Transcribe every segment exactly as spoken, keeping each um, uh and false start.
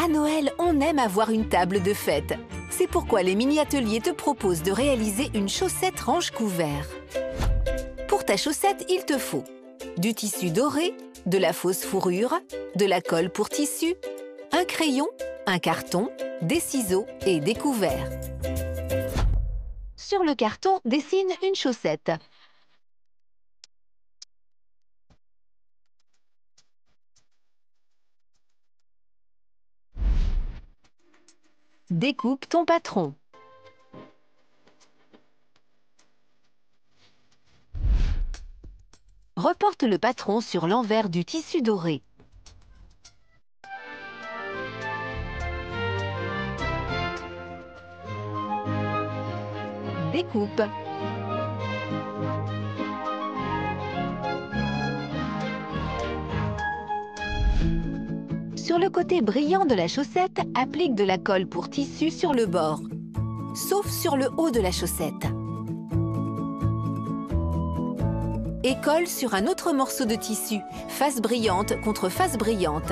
Noël, on aime avoir une table de fête. C'est pourquoi les mini-ateliers te proposent de réaliser une chaussette range-couvert. Pour ta chaussette, il te faut du tissu doré, de la fausse fourrure, de la colle pour tissu, un crayon, un carton, des ciseaux et des couverts. Sur le carton, dessine une chaussette. Découpe ton patron. Reporte le patron sur l'envers du tissu doré. Découpe. Sur le côté brillant de la chaussette, applique de la colle pour tissu sur le bord, sauf sur le haut de la chaussette. Et colle sur un autre morceau de tissu, face brillante contre face brillante.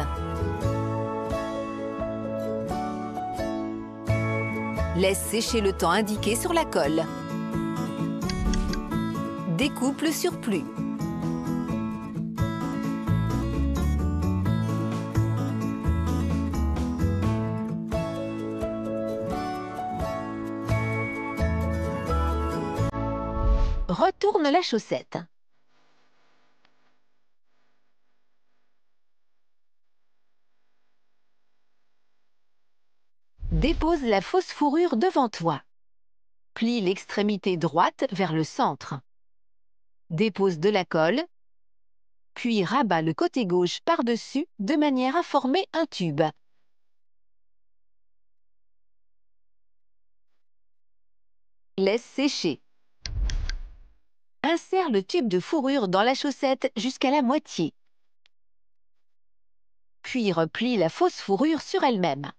Laisse sécher le temps indiqué sur la colle. Découpe le surplus. Retourne la chaussette. Dépose la fausse fourrure devant toi. Plie l'extrémité droite vers le centre. Dépose de la colle, puis rabat le côté gauche par-dessus de manière à former un tube. Laisse sécher. Insère le tube de fourrure dans la chaussette jusqu'à la moitié. Puis replie la fausse fourrure sur elle-même.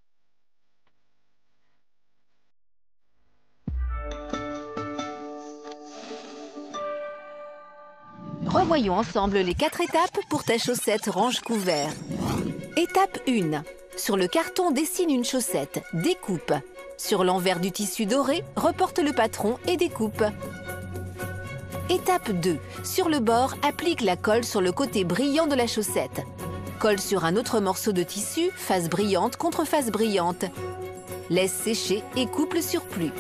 Revoyons ensemble les quatre étapes pour ta chaussette range-couvert. Étape un. Sur le carton, dessine une chaussette. Découpe. Sur l'envers du tissu doré, reporte le patron et découpe. Étape deux. Sur le bord, applique la colle sur le côté brillant de la chaussette. Colle sur un autre morceau de tissu, face brillante contre face brillante. Laisse sécher et coupe le surplus.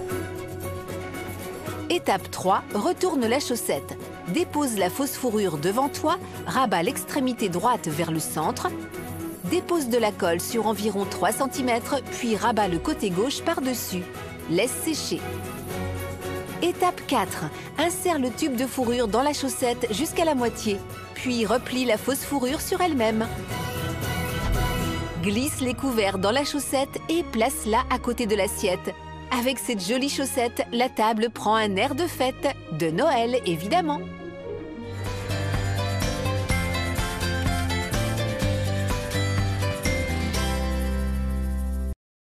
Étape trois. Retourne la chaussette. Dépose la fausse fourrure devant toi, rabat l'extrémité droite vers le centre. Dépose de la colle sur environ trois centimètres, puis rabat le côté gauche par-dessus. Laisse sécher. Étape quatre. Insère le tube de fourrure dans la chaussette jusqu'à la moitié, puis replie la fausse fourrure sur elle-même. Glisse les couverts dans la chaussette et place-la à côté de l'assiette. Avec cette jolie chaussette, la table prend un air de fête, de Noël évidemment.